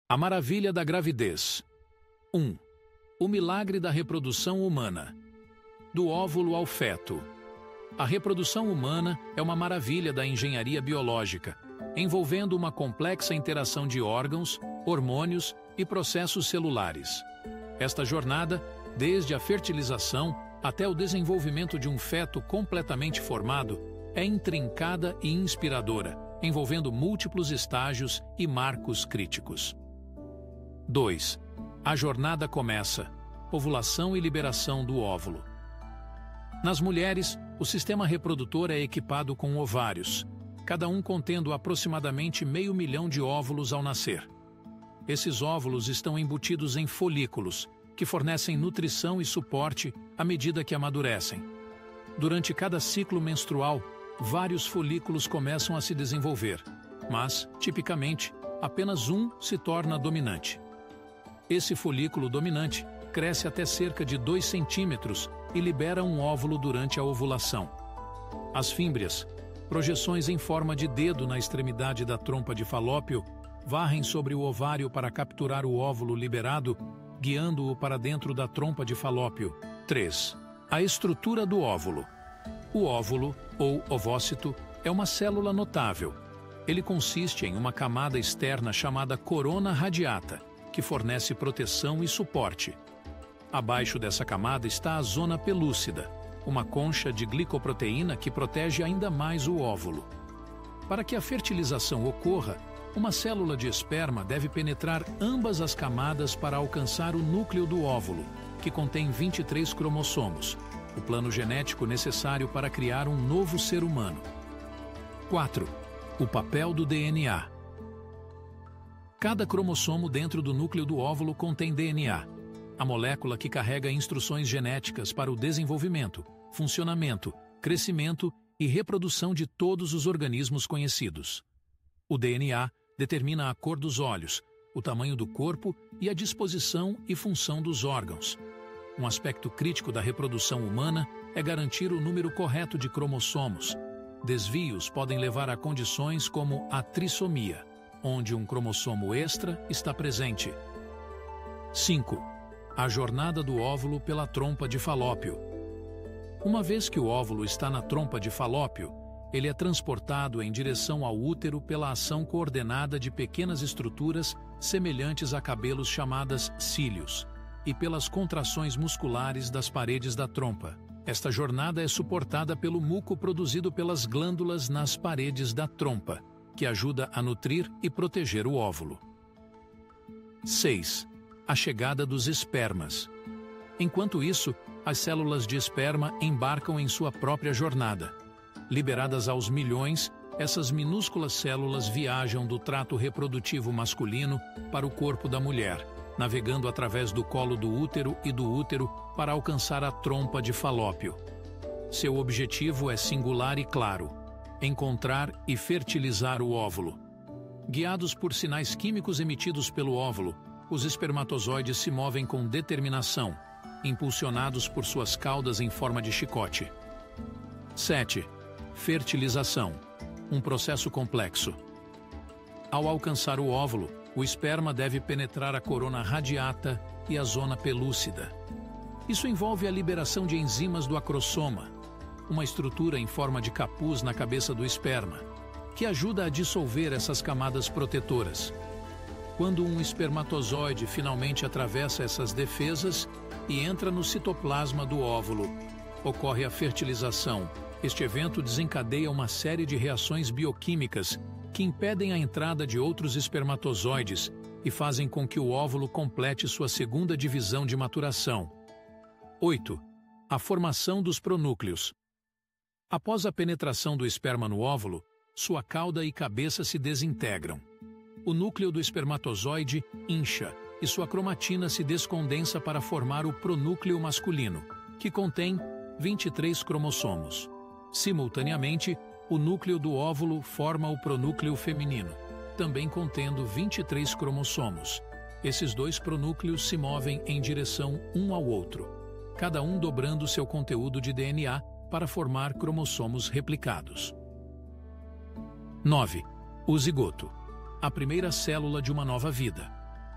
A maravilha da gravidez. 1. O milagre da reprodução humana. Do óvulo ao feto. A reprodução humana é uma maravilha da engenharia biológica, envolvendo uma complexa interação de órgãos, hormônios e processos celulares. Esta jornada, desde a fertilização até o desenvolvimento de um feto completamente formado, é intrincada e inspiradora, envolvendo múltiplos estágios e marcos críticos. 2. A jornada começa. Ovulação e liberação do óvulo. Nas mulheres, o sistema reprodutor é equipado com ovários, cada um contendo aproximadamente 500 mil de óvulos ao nascer. Esses óvulos estão embutidos em folículos, que fornecem nutrição e suporte à medida que amadurecem. Durante cada ciclo menstrual, vários folículos começam a se desenvolver, mas, tipicamente, apenas um se torna dominante. Esse folículo dominante cresce até cerca de 2 centímetros e libera um óvulo durante a ovulação. As fímbrias, projeções em forma de dedo na extremidade da trompa de Falópio, varrem sobre o ovário para capturar o óvulo liberado, guiando-o para dentro da trompa de Falópio. 3. A estrutura do óvulo. O óvulo, ou ovócito, é uma célula notável. Ele consiste em uma camada externa chamada corona radiata, que fornece proteção e suporte. Abaixo dessa camada está a zona pelúcida, uma concha de glicoproteína que protege ainda mais o óvulo. Para que a fertilização ocorra, uma célula de esperma deve penetrar ambas as camadas para alcançar o núcleo do óvulo, que contém 23 cromossomos, o plano genético necessário para criar um novo ser humano. 4. O papel do DNA. Cada cromossomo dentro do núcleo do óvulo contém DNA, a molécula que carrega instruções genéticas para o desenvolvimento, funcionamento, crescimento e reprodução de todos os organismos conhecidos. O DNA determina a cor dos olhos, o tamanho do corpo e a disposição e função dos órgãos. Um aspecto crítico da reprodução humana é garantir o número correto de cromossomos. Desvios podem levar a condições como a trissomia, onde um cromossomo extra está presente. 5. A jornada do óvulo pela trompa de Falópio. Uma vez que o óvulo está na trompa de Falópio, ele é transportado em direção ao útero pela ação coordenada de pequenas estruturas semelhantes a cabelos chamadas cílios e pelas contrações musculares das paredes da trompa. Esta jornada é suportada pelo muco produzido pelas glândulas nas paredes da trompa, que ajuda a nutrir e proteger o óvulo. 6. A chegada dos espermas. Enquanto isso, as células de esperma embarcam em sua própria jornada. Liberadas aos milhões, essas minúsculas células viajam do trato reprodutivo masculino para o corpo da mulher, navegando através do colo do útero e do útero para alcançar a trompa de Falópio. Seu objetivo é singular e claro: encontrar e fertilizar o óvulo. Guiados por sinais químicos emitidos pelo óvulo, os espermatozoides se movem com determinação, impulsionados por suas caudas em forma de chicote. 7. Fertilização. Um processo complexo. Ao alcançar o óvulo, o esperma deve penetrar a corona radiata e a zona pelúcida. Isso envolve a liberação de enzimas do acrossoma, uma estrutura em forma de capuz na cabeça do esperma, que ajuda a dissolver essas camadas protetoras. Quando um espermatozoide finalmente atravessa essas defesas e entra no citoplasma do óvulo, ocorre a fertilização. Este evento desencadeia uma série de reações bioquímicas que impedem a entrada de outros espermatozoides e fazem com que o óvulo complete sua segunda divisão de maturação. 8. A formação dos pronúcleos. Após a penetração do esperma no óvulo, sua cauda e cabeça se desintegram. O núcleo do espermatozoide incha e sua cromatina se descondensa para formar o pronúcleo masculino, que contém 23 cromossomos. Simultaneamente, o núcleo do óvulo forma o pronúcleo feminino, também contendo 23 cromossomos. Esses dois pronúcleos se movem em direção um ao outro, cada um dobrando seu conteúdo de DNA para formar cromossomos replicados. 9. O zigoto. A primeira célula de uma nova vida.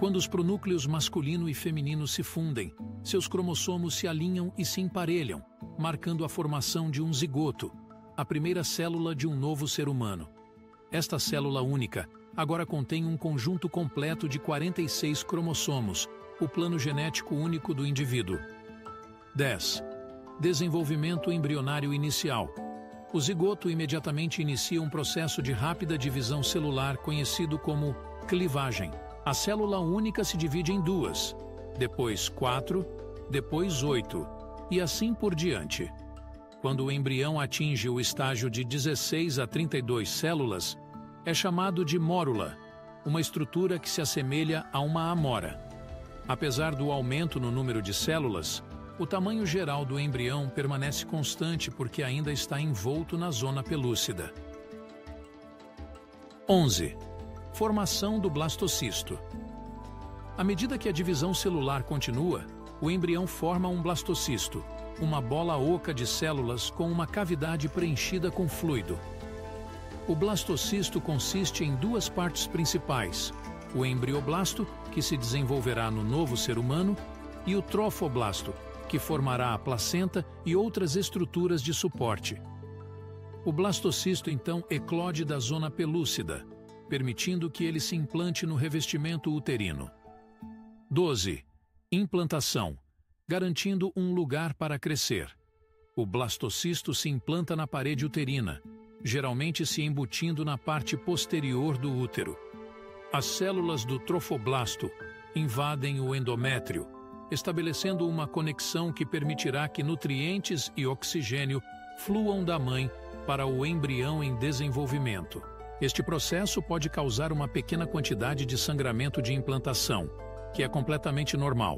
Quando os pronúcleos masculino e feminino se fundem, seus cromossomos se alinham e se emparelham, marcando a formação de um zigoto, a primeira célula de um novo ser humano. Esta célula única agora contém um conjunto completo de 46 cromossomos, o plano genético único do indivíduo. 10. Desenvolvimento embrionário inicial. O zigoto imediatamente inicia um processo de rápida divisão celular conhecido como clivagem. A célula única se divide em 2, depois 4, depois 8, e assim por diante. Quando o embrião atinge o estágio de 16 a 32 células, é chamado de mórula, uma estrutura que se assemelha a uma amora. Apesar do aumento no número de células, o tamanho geral do embrião permanece constante porque ainda está envolto na zona pelúcida. 11. Formação do blastocisto. À medida que a divisão celular continua, o embrião forma um blastocisto, uma bola oca de células com uma cavidade preenchida com fluido. O blastocisto consiste em 2 partes principais: o embrioblasto, que se desenvolverá no novo ser humano, e o trofoblasto, que formará a placenta e outras estruturas de suporte. O blastocisto então eclode da zona pelúcida, permitindo que ele se implante no revestimento uterino. 12. Implantação, garantindo um lugar para crescer. O blastocisto se implanta na parede uterina, geralmente se embutindo na parte posterior do útero. As células do trofoblasto invadem o endométrio, estabelecendo uma conexão que permitirá que nutrientes e oxigênio fluam da mãe para o embrião em desenvolvimento. Este processo pode causar uma pequena quantidade de sangramento de implantação, que é completamente normal.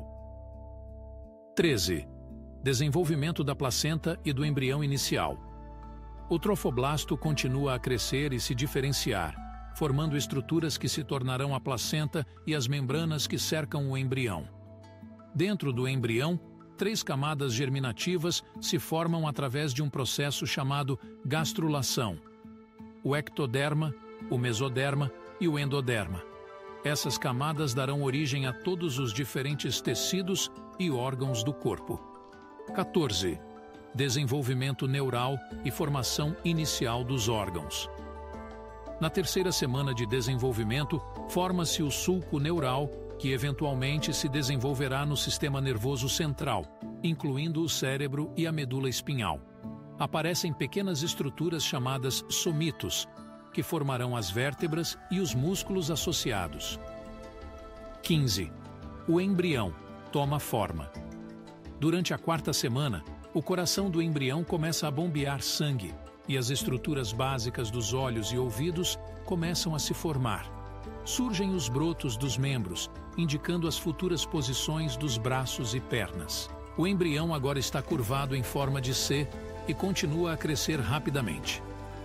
13. Desenvolvimento da placenta e do embrião inicial. O trofoblasto continua a crescer e se diferenciar, formando estruturas que se tornarão a placenta e as membranas que cercam o embrião. Dentro do embrião, 3 camadas germinativas se formam através de um processo chamado gastrulação: o ectoderma, o mesoderma e o endoderma. Essas camadas darão origem a todos os diferentes tecidos e órgãos do corpo. 14. Desenvolvimento neural e formação inicial dos órgãos. Na 3ª semana de desenvolvimento, forma-se o sulco neural, que eventualmente se desenvolverá no sistema nervoso central, incluindo o cérebro e a medula espinhal. Aparecem pequenas estruturas chamadas somitos, que formarão as vértebras e os músculos associados. 15. O embrião toma forma. Durante a 4ª semana, o coração do embrião começa a bombear sangue e as estruturas básicas dos olhos e ouvidos começam a se formar. Surgem os brotos dos membros, indicando as futuras posições dos braços e pernas. O embrião agora está curvado em forma de C e continua a crescer rapidamente.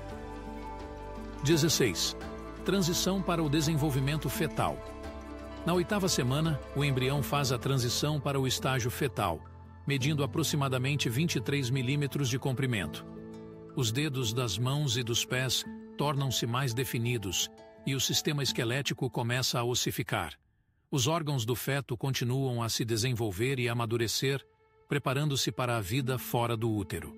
16. Transição para o desenvolvimento fetal. Na 8ª semana, o embrião faz a transição para o estágio fetal, medindo aproximadamente 23 milímetros de comprimento. Os dedos das mãos e dos pés tornam-se mais definidos e o sistema esquelético começa a ossificar. Os órgãos do feto continuam a se desenvolver e amadurecer, preparando-se para a vida fora do útero.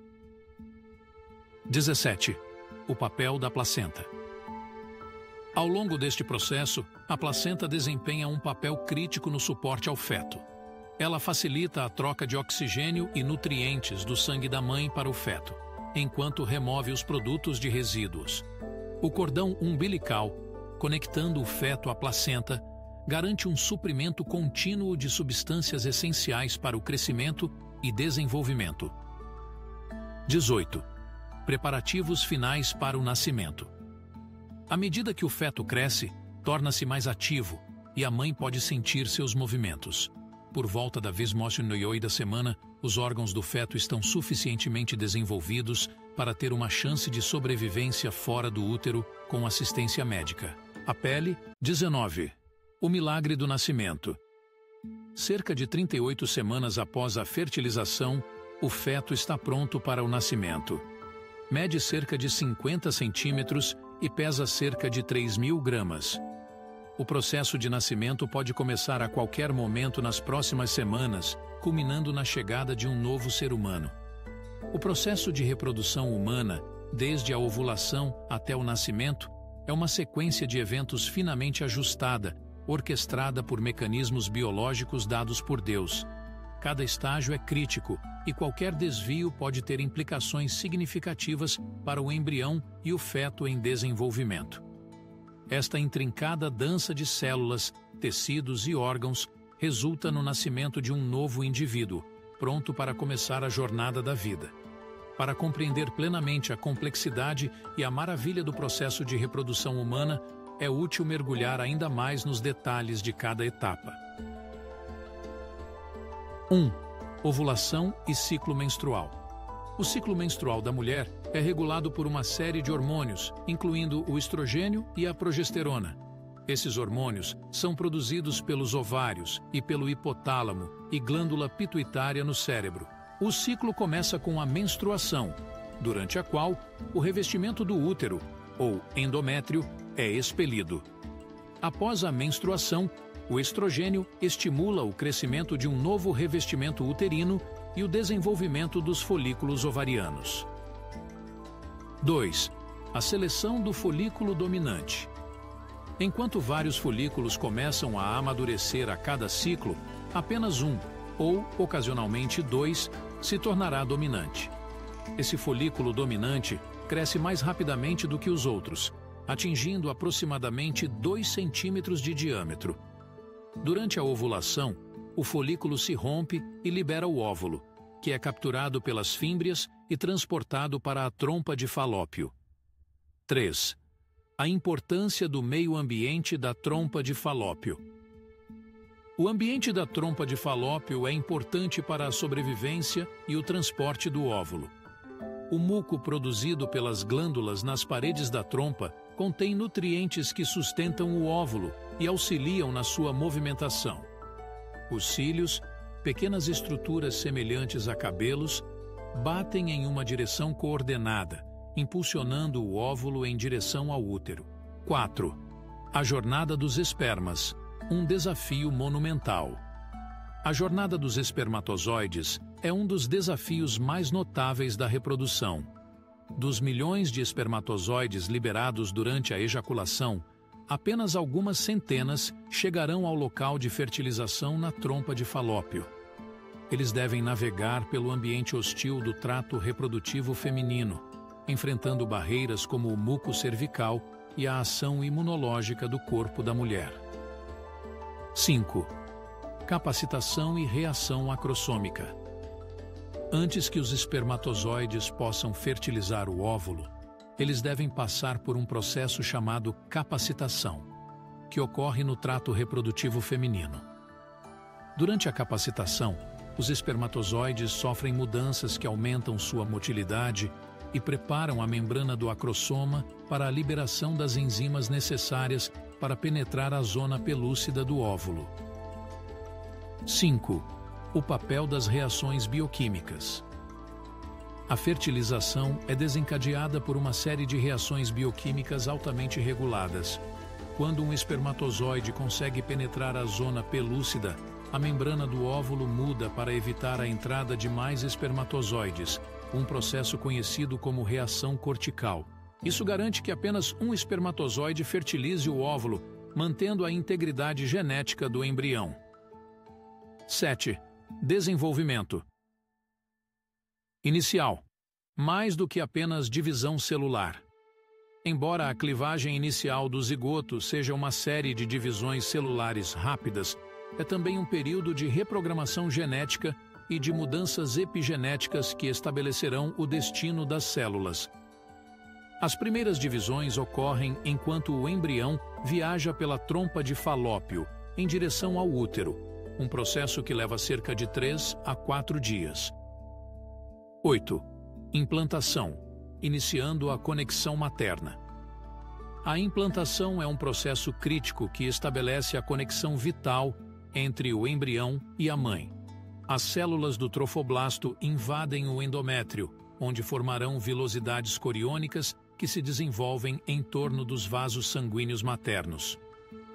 17. O papel da placenta. Ao longo deste processo, a placenta desempenha um papel crítico no suporte ao feto. Ela facilita a troca de oxigênio e nutrientes do sangue da mãe para o feto, enquanto remove os produtos de resíduos. O cordão umbilical, conectando o feto à placenta, garante um suprimento contínuo de substâncias essenciais para o crescimento e desenvolvimento. 18. Preparativos finais para o nascimento. À medida que o feto cresce, torna-se mais ativo e a mãe pode sentir seus movimentos. Por volta da 28ª semana, os órgãos do feto estão suficientemente desenvolvidos para ter uma chance de sobrevivência fora do útero com assistência médica. A pele. 19. O milagre do nascimento. Cerca de 38 semanas após a fertilização, o feto está pronto para o nascimento. Mede cerca de 50 centímetros e pesa cerca de 3.000 gramas. O processo de nascimento pode começar a qualquer momento nas próximas semanas, culminando na chegada de um novo ser humano. O processo de reprodução humana, desde a ovulação até o nascimento, é uma sequência de eventos finamente ajustada, orquestrada por mecanismos biológicos dados por Deus. Cada estágio é crítico e qualquer desvio pode ter implicações significativas para o embrião e o feto em desenvolvimento. Esta intrincada dança de células, tecidos e órgãos resulta no nascimento de um novo indivíduo, pronto para começar a jornada da vida. Para compreender plenamente a complexidade e a maravilha do processo de reprodução humana, é útil mergulhar ainda mais nos detalhes de cada etapa. 1. Ovulação e ciclo menstrual. O ciclo menstrual da mulher é regulado por uma série de hormônios, incluindo o estrogênio e a progesterona. Esses hormônios são produzidos pelos ovários e pelo hipotálamo e glândula pituitária no cérebro. O ciclo começa com a menstruação, durante a qual o revestimento do útero, ou endométrio, é expelido. Após a menstruação, o estrogênio estimula o crescimento de um novo revestimento uterino e o desenvolvimento dos folículos ovarianos. 2. A seleção do folículo dominante. Enquanto vários folículos começam a amadurecer a cada ciclo, apenas um, ou ocasionalmente dois, se tornará dominante. Esse folículo dominante cresce mais rapidamente do que os outros, atingindo aproximadamente 2 centímetros de diâmetro. Durante a ovulação, o folículo se rompe e libera o óvulo, que é capturado pelas fímbrias e transportado para a trompa de Falópio. 3. A importância do meio ambiente da trompa de Falópio. O ambiente da trompa de Falópio é importante para a sobrevivência e o transporte do óvulo. O muco produzido pelas glândulas nas paredes da trompa contém nutrientes que sustentam o óvulo e auxiliam na sua movimentação. Os cílios, pequenas estruturas semelhantes a cabelos, batem em uma direção coordenada, impulsionando o óvulo em direção ao útero. 4. A jornada dos espermas, um desafio monumental. A jornada dos espermatozoides é um dos desafios mais notáveis da reprodução. Dos milhões de espermatozoides liberados durante a ejaculação, apenas algumas centenas chegarão ao local de fertilização na trompa de Falópio. Eles devem navegar pelo ambiente hostil do trato reprodutivo feminino, enfrentando barreiras como o muco cervical e a ação imunológica do corpo da mulher. 5. Capacitação e reação acrossômica. Antes que os espermatozoides possam fertilizar o óvulo, eles devem passar por um processo chamado capacitação, que ocorre no trato reprodutivo feminino. Durante a capacitação, os espermatozoides sofrem mudanças que aumentam sua motilidade e preparam a membrana do acrossoma para a liberação das enzimas necessárias para penetrar a zona pelúcida do óvulo. 5. O papel das reações bioquímicas. A fertilização é desencadeada por uma série de reações bioquímicas altamente reguladas. Quando um espermatozoide consegue penetrar a zona pelúcida, a membrana do óvulo muda para evitar a entrada de mais espermatozoides, um processo conhecido como reação cortical. Isso garante que apenas um espermatozoide fertilize o óvulo, mantendo a integridade genética do embrião. 7. Desenvolvimento. Inicial. Mais do que apenas divisão celular. Embora a clivagem inicial do zigoto seja uma série de divisões celulares rápidas, é também um período de reprogramação genética e de mudanças epigenéticas que estabelecerão o destino das células. As primeiras divisões ocorrem enquanto o embrião viaja pela trompa de Falópio, em direção ao útero, um processo que leva cerca de 3 a 4 dias. 8. Implantação, iniciando a conexão materna. A implantação é um processo crítico que estabelece a conexão vital entre o embrião e a mãe. As células do trofoblasto invadem o endométrio, onde formarão vilosidades coriônicas que se desenvolvem em torno dos vasos sanguíneos maternos.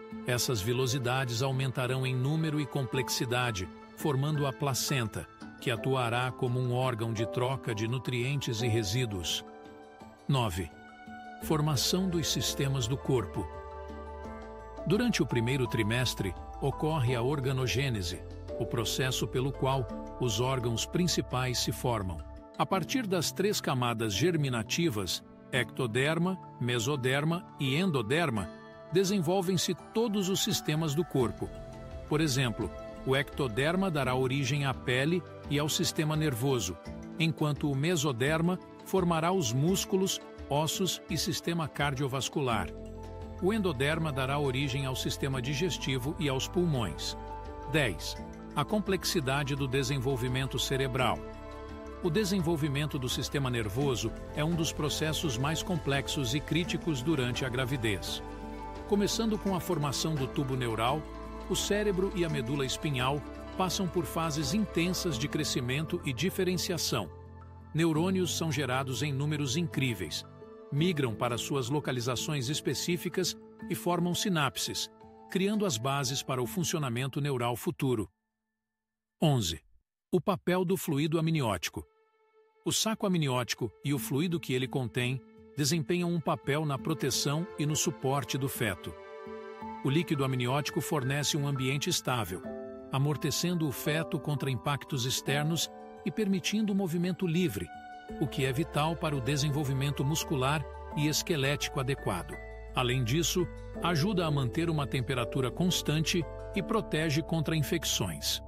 Essas vilosidades aumentarão em número e complexidade, formando a placenta, que atuará como um órgão de troca de nutrientes e resíduos. 9. Formação dos sistemas do corpo. Durante o primeiro trimestre, ocorre a organogênese, o processo pelo qual os órgãos principais se formam. A partir das 3 camadas germinativas, ectoderma, mesoderma e endoderma, desenvolvem-se todos os sistemas do corpo. Por exemplo, o ectoderma dará origem à pele e ao sistema nervoso, enquanto o mesoderma formará os músculos, ossos e sistema cardiovascular. O endoderma dará origem ao sistema digestivo e aos pulmões. 10. A complexidade do desenvolvimento cerebral. O desenvolvimento do sistema nervoso é um dos processos mais complexos e críticos durante a gravidez. Começando com a formação do tubo neural, o cérebro e a medula espinhal passam por fases intensas de crescimento e diferenciação. Neurônios são gerados em números incríveis, migram para suas localizações específicas e formam sinapses, criando as bases para o funcionamento neural futuro. 11. O papel do fluido amniótico. O saco amniótico e o fluido que ele contém desempenham um papel na proteção e no suporte do feto. O líquido amniótico fornece um ambiente estável, amortecendo o feto contra impactos externos e permitindo o movimento livre, o que é vital para o desenvolvimento muscular e esquelético adequado. Além disso, ajuda a manter uma temperatura constante e protege contra infecções.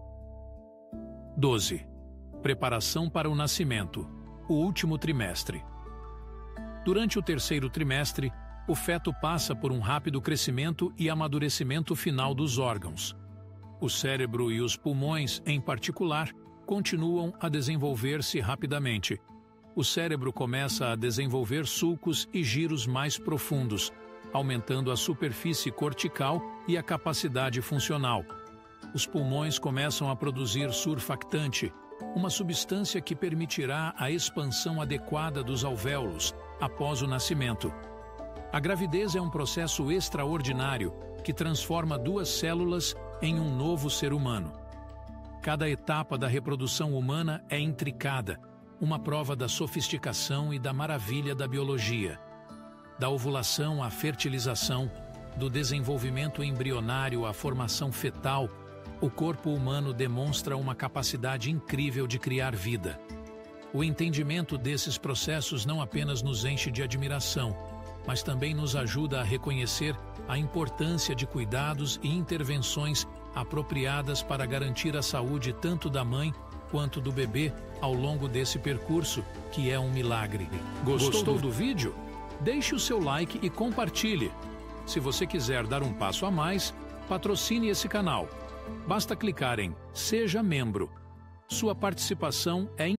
12. Preparação para o nascimento, o último trimestre. Durante o terceiro trimestre, o feto passa por um rápido crescimento e amadurecimento final dos órgãos. O cérebro e os pulmões, em particular, continuam a desenvolver-se rapidamente. O cérebro começa a desenvolver sulcos e giros mais profundos, aumentando a superfície cortical e a capacidade funcional. Os pulmões começam a produzir surfactante, uma substância que permitirá a expansão adequada dos alvéolos após o nascimento. A gravidez é um processo extraordinário que transforma 2 células em um novo ser humano. Cada etapa da reprodução humana é intricada, uma prova da sofisticação e da maravilha da biologia. Da ovulação à fertilização, do desenvolvimento embrionário à formação fetal, o corpo humano demonstra uma capacidade incrível de criar vida. O entendimento desses processos não apenas nos enche de admiração, mas também nos ajuda a reconhecer a importância de cuidados e intervenções apropriadas para garantir a saúde tanto da mãe quanto do bebê ao longo desse percurso, que é um milagre. Gostou do vídeo? Deixe o seu like e compartilhe. Se você quiser dar um passo a mais, patrocine esse canal. Basta clicar em Seja Membro. Sua participação é